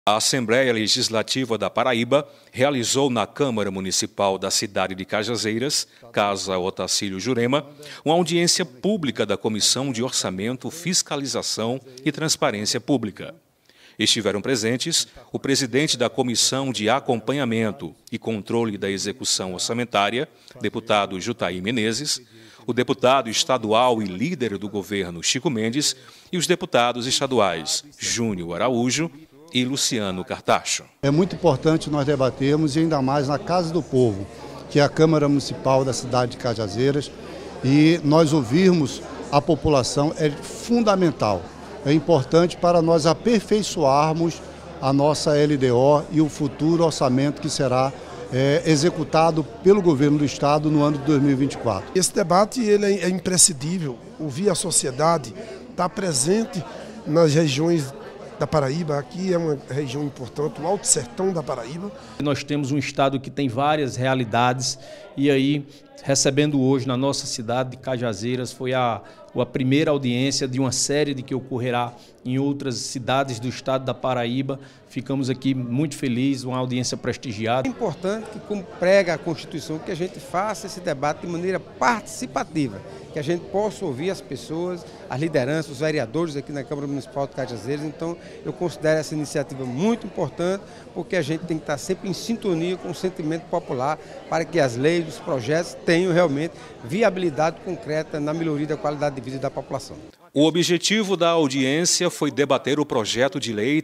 A Assembleia Legislativa da Paraíba realizou na Câmara Municipal da cidade de Cajazeiras, Casa Otacílio Jurema, uma audiência pública da Comissão de Orçamento, Fiscalização e Transparência Pública. Estiveram presentes o presidente da Comissão de Acompanhamento e Controle da Execução Orçamentária, deputado Jutaí Menezes, o deputado estadual e líder do governo Chico Mendes e os deputados estaduais Júnior Araújo e Luciano Cartacho. É muito importante nós debatermos, e ainda mais na Casa do Povo, que é a Câmara Municipal da cidade de Cajazeiras, e nós ouvirmos a população é fundamental. É importante para nós aperfeiçoarmos a nossa LDO e o futuro orçamento que será executado pelo governo do estado no ano de 2024. Esse debate ele é imprescindível, ouvir a sociedade, estar presente nas regiões da Paraíba. Aqui é uma região importante, o Alto Sertão da Paraíba. Nós temos um estado que tem várias realidades e aí, recebendo hoje na nossa cidade de Cajazeiras, foi a primeira audiência de uma série de que ocorrerá em outras cidades do estado da Paraíba. Ficamos aqui muito felizes, uma audiência prestigiada. É importante que, como prega a Constituição, que a gente faça esse debate de maneira participativa, que a gente possa ouvir as pessoas, as lideranças, os vereadores aqui na Câmara Municipal de Cajazeiras. Então, eu considero essa iniciativa muito importante, porque a gente tem que estar sempre em sintonia com o sentimento popular, para que as leis, os projetos tenham realmente viabilidade concreta na melhoria da qualidade de vida da população. O objetivo da audiência foi debater o projeto de lei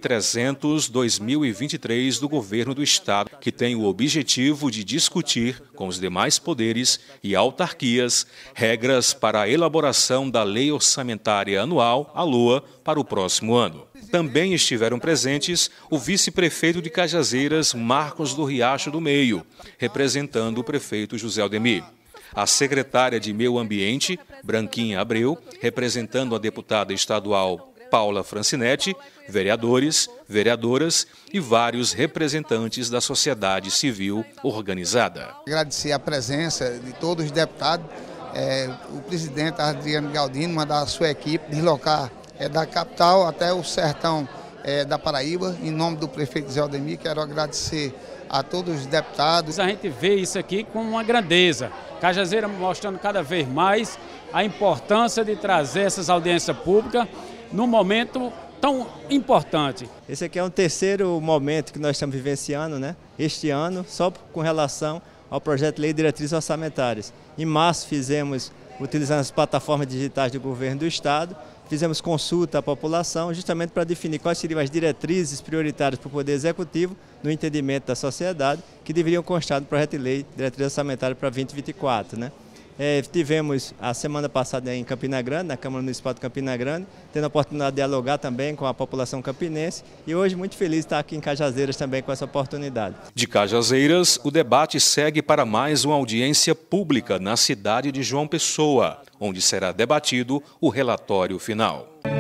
300/2023 do governo do estado, que tem o objetivo de discutir com os demais poderes e autarquias regras para a elaboração da lei orçamentária anual, a LOA, para o próximo ano. Também estiveram presentes o vice-prefeito de Cajazeiras, Marcos do Riacho do Meio, representando o prefeito José Aldemir. A secretária de Meio Ambiente, Branquinha Abreu, representando a deputada estadual Paula Francinetti, vereadores, vereadoras e vários representantes da sociedade civil organizada. Agradecer a presença de todos os deputados, o presidente Adriano Galdino, mandar a sua equipe deslocar da capital até o sertão da Paraíba. Em nome do prefeito José Aldemir, quero agradecer a todos os deputados. A gente vê isso aqui como uma grandeza. Cajazeiras mostrando cada vez mais a importância de trazer essas audiências públicas num momento tão importante. Esse aqui é o terceiro momento que nós estamos vivenciando, né? Este ano, só com relação ao projeto de lei de diretrizes orçamentárias. Em março fizemos, utilizando as plataformas digitais do governo do estado, fizemos consulta à população justamente para definir quais seriam as diretrizes prioritárias para o Poder Executivo no entendimento da sociedade que deveriam constar no projeto de lei de diretrizes orçamentárias para 2024, né? Tivemos a semana passada em Campina Grande, na Câmara Municipal de Campina Grande, tendo a oportunidade de dialogar também com a população campinense e hoje muito feliz de estar aqui em Cajazeiras também com essa oportunidade. De Cajazeiras, o debate segue para mais uma audiência pública na cidade de João Pessoa, onde será debatido o relatório final.